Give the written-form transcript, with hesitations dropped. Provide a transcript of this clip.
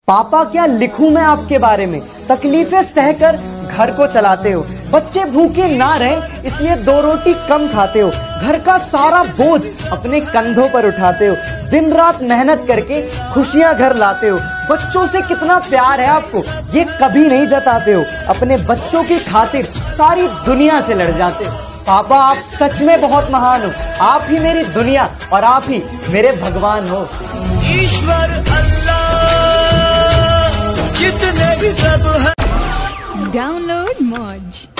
पापा क्या लिखूं मैं आपके बारे में, तकलीफें सहकर घर को चलाते हो, बच्चे भूखे ना रहें इसलिए 2 रोटी कम खाते हो, घर का सारा बोझ अपने कंधों पर उठाते हो, दिन रात मेहनत करके खुशियां घर लाते हो, बच्चों से कितना प्यार है आपको ये कभी नहीं जताते हो, अपने बच्चों की खातिर सारी दुनिया से लड़ जाते हो। पापा आप सच में बहुत महान हो, आप ही मेरी दुनिया और आप ही मेरे भगवान हो। ईश्वर अल्लाह जितने भी सब है। डाउनलोड मौज।